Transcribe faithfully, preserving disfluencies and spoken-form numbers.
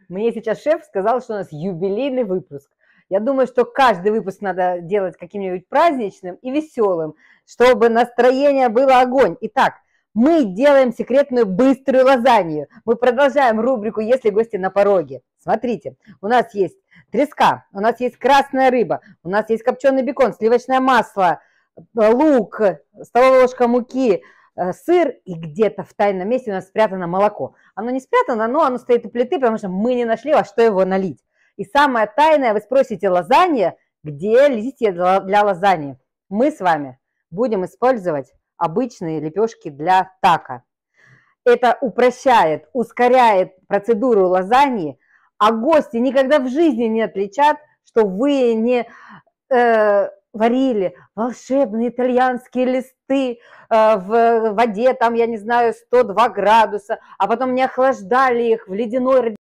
Мне сейчас шеф сказал, что у нас юбилейный выпуск. Я думаю, что каждый выпуск надо делать каким-нибудь праздничным и веселым, чтобы настроение было огонь. Итак, мы делаем секретную быструю лазанью. Мы продолжаем рубрику «Если гости на пороге». Смотрите, у нас есть треска, у нас есть красная рыба, у нас есть копченый бекон, сливочное масло, лук, столовая ложка муки, сыр, и где-то в тайном месте у нас спрятано молоко. Оно не спрятано, но оно стоит у плиты, потому что мы не нашли, во что его налить. И самое тайное, вы спросите, лазанья, где листья для лазаньи? Мы с вами будем использовать обычные лепешки для тако. Это упрощает, ускоряет процедуру лазаньи, а гости никогда в жизни не отличат, что вы не э, варили волшебные итальянские листы э, в воде, там, я не знаю, сто два градуса, а потом не охлаждали их в ледяной